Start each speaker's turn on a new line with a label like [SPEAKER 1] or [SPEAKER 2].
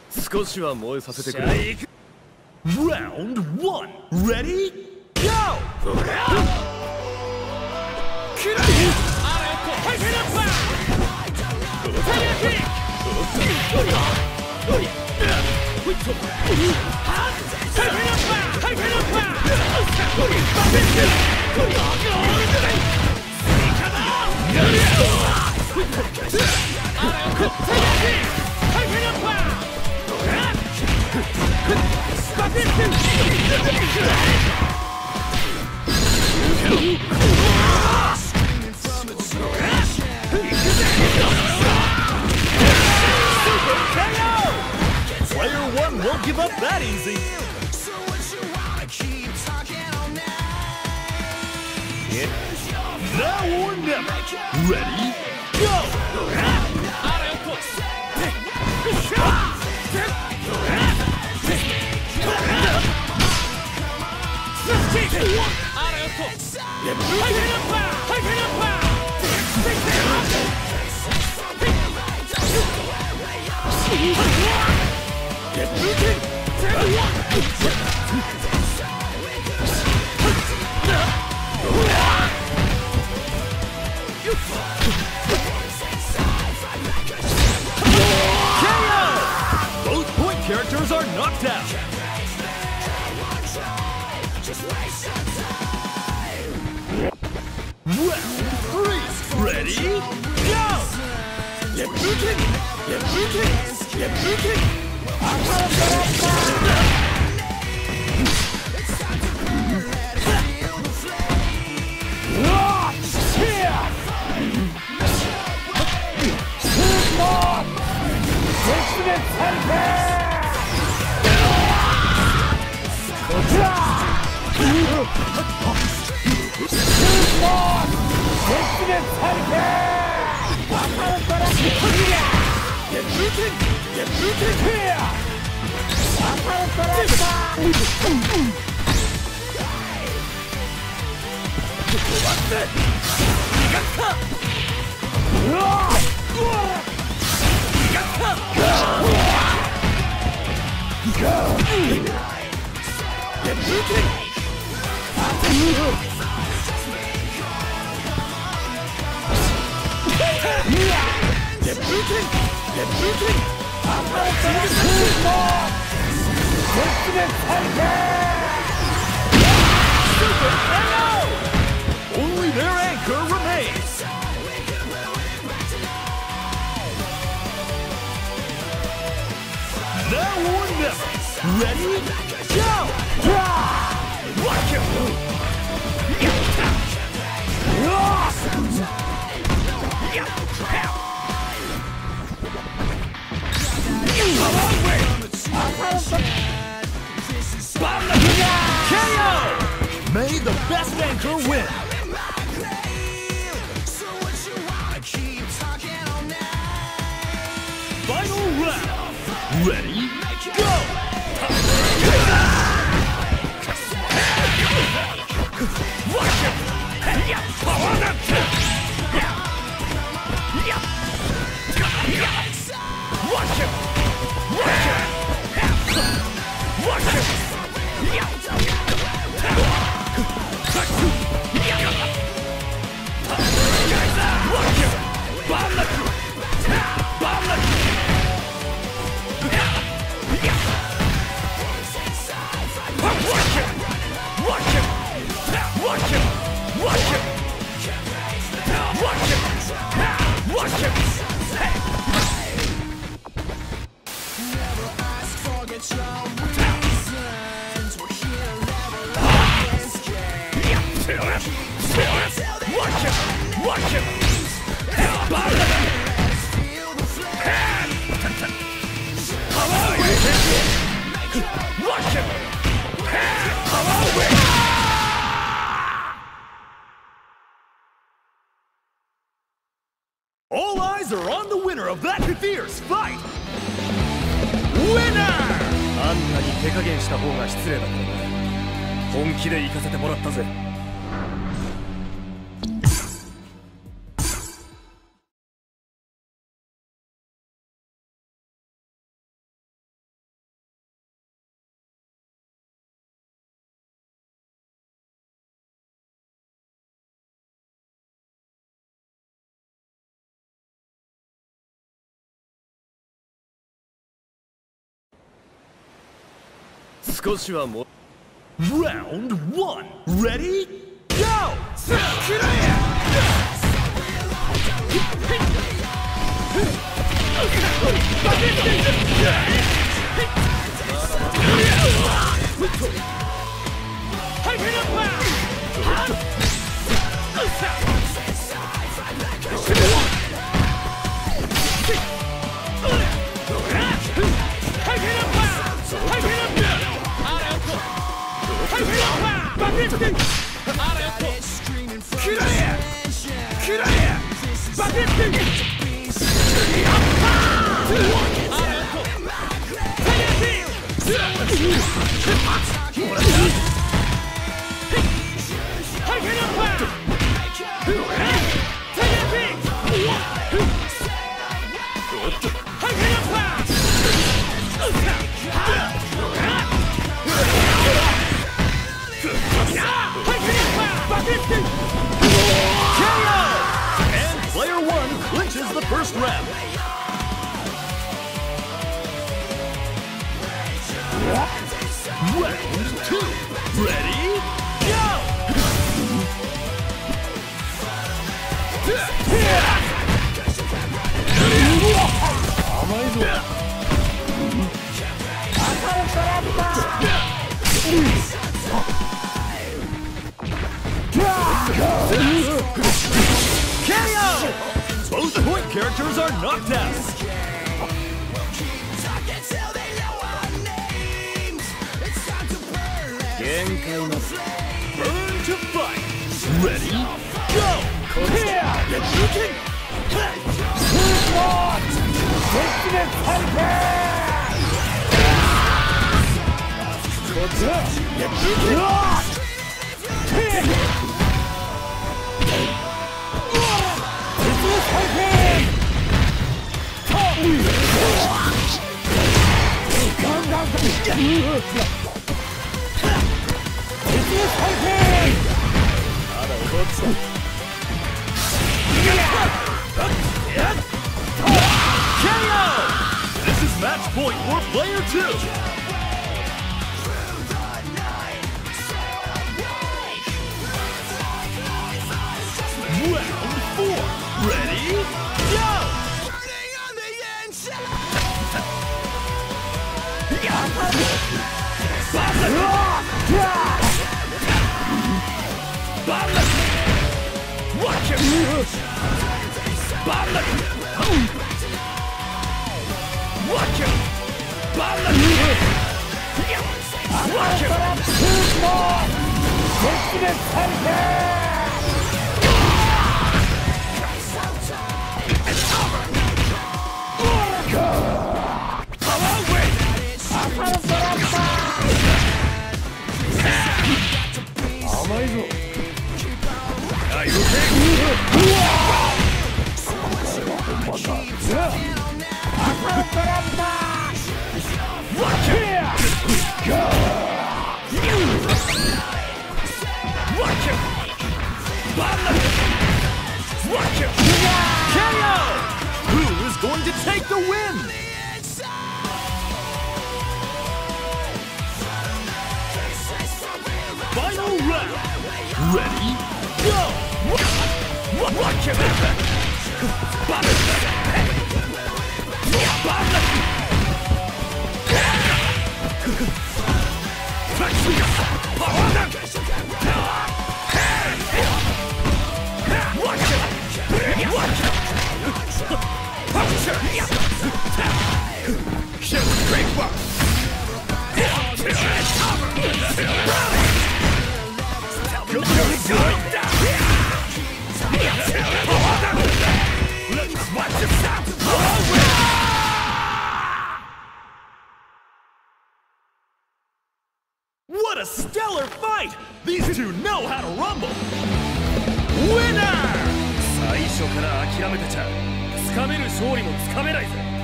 [SPEAKER 1] 少しは燃えさせてくれ。Round 1 Ready Go! Player 1 won't give up that easy. Now or never. Ready? Go! Both point characters are knocked out. Round 3, ready, go! Get moving! Get moving! Get moving! Get moving! Get moving here! What's it? Go! Get moving! Get moving! Get moving! Super KO! Only their anchor remains. Now or never. Ready? Go! Watch it! KO! May the best anchor win! Final round! Ready? Go! Watch it! Watch it! Watch it! Watch it! Watch him! Watch him! All eyes are on the winner of that fierce fight! Winner! あんなに手加減した方が失礼だったな。本気で行かせてもらったぜ。 少しはも Round 1 Ready Go!
[SPEAKER 2] The first round. Round 2. Ready? Go! KO! Both point characters are knocked out. Burn to fight. Ready? Go! KO! This is match point for player 2. Round 4. Ready? Go! Watch him! Watch him! KO! Who is going to take the win? Final round. Ready? Go! Watch him! What a stellar fight! These two know how to rumble! Winner!
[SPEAKER 1] 最初から諦めてちゃつかめる勝利もつかめないぜ。